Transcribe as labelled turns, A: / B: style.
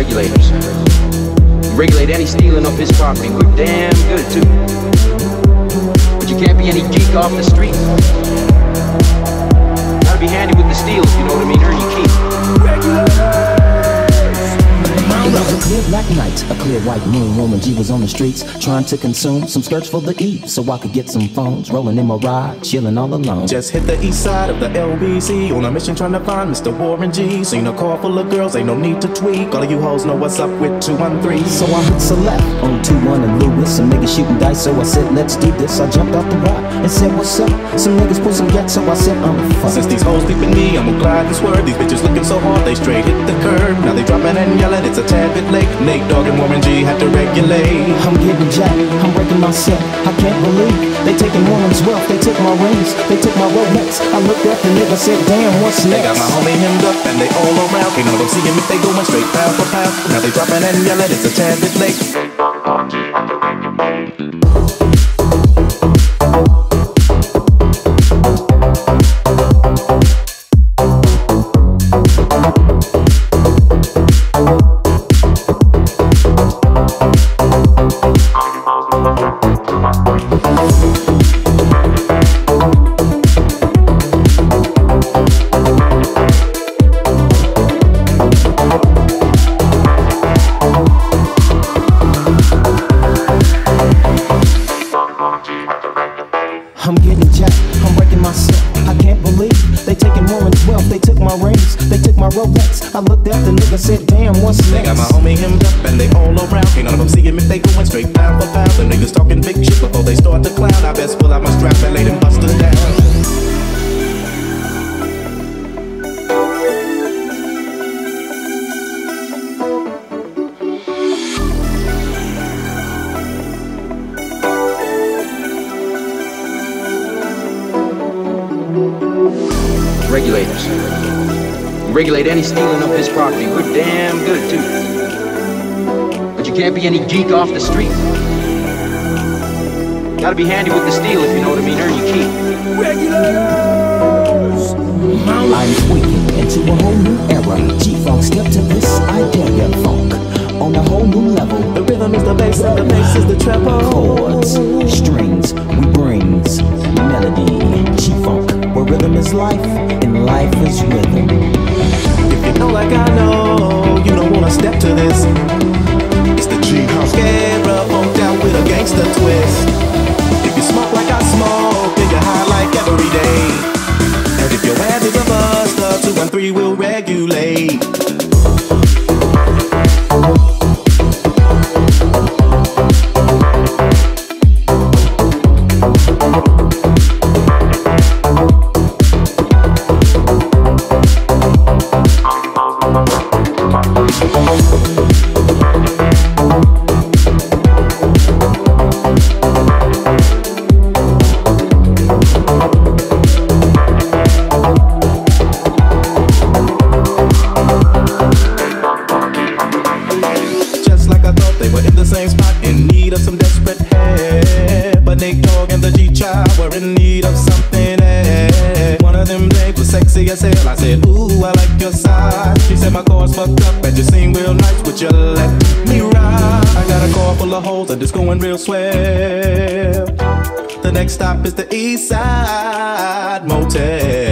A: regulators. We regulate any stealing of his property. We're damn good too. But you can't be any geek off the street. Gotta be handy with the steals, you know what I mean? Earn your keep.
B: It was a clear black night, a clear white moon. Warren G was on the streets trying to consume some skirts for the E, so I could get some phones. Rolling in my ride, chilling all alone.
C: Just hit the east side of the LBC on a mission trying to find Mr. Warren G. Seen a car full of girls, ain't no need to tweak. All of you hoes know what's up with 213.
B: So I hit select on 21 and Lewis. Some niggas shooting dice, so I said, let's do this. I jumped off the rock and said, what's up? Some niggas put some gas, so I said, I'm fucked.
C: Since these hoes peeping me, I'ma glide this word. These bitches looking so hard, they straight hit the curb. Now they dropping and yelling, it's a tad bit late. Nate Dogg and Warren G had to regulate.
B: I'm getting jacked, I'm breaking myself. I can't believe they taking woman's wealth. They took my rings, they took my Rolex. I looked at the nigga, said, damn, what's next?
C: They got my homie hemmed up and they all around. Can't none of them see him if they going straight pound for pound. Now they dropping and yelling, it's a tad bit late.
B: I'm getting jacked, I'm breaking myself. I can't believe they taking woman's wealth. They took my rings, they took my Rolex. I looked at the nigga, said, damn, what's next?
C: They got my homie hemmed up and they all around. Can't none of them see him if they going straight pound for pound. The niggas talking big shit before they start to clown. I best pull out my strap and lay them busters down.
A: Regulators. We regulate any stealing of his property. We're damn good too. But you can't be any geek off the street. Gotta be handy with the steal, if you know what I mean. Earn your keep.
B: Regulators! I'm tweaking into a whole new era. G-Funk, step to this, I dare ya funk. On a whole new level.
C: The rhythm is the bass and the bass is the treble.
B: Chords, strings, we brings melody. G-Funk, where rhythm is life and life is rhythm.
C: If you know like I know, you don't wanna step to this. It's the G-House Scarab, funked out with a gangster twist. If you smoke like I smoke, then you high like every day. And if your ass is a buster, 2 and 3 will regulate. Same spot in need of some desperate help. But Nate Dogg and the G-Child were in need of something else. One of them babes was sexy as hell. I said, ooh, I like your size. She said my car's fucked up and you seem real nice. Would you let me ride? I got a car full of hoes and it's going real swell. The next stop is the East Side Motel.